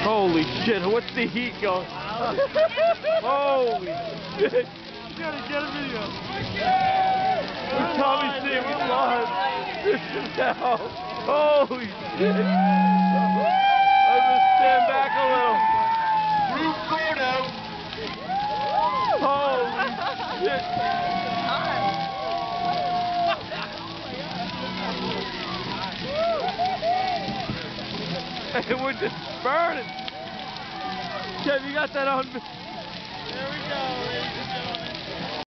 Holy shit, what's the heat going? Holy shit. You gotta get a video. Tommy C, we lost. This is hell. Holy shit. I'm gonna stand back a little. Roof Gordo. Holy shit. And we're just burning. Kev, you got that on? There we go.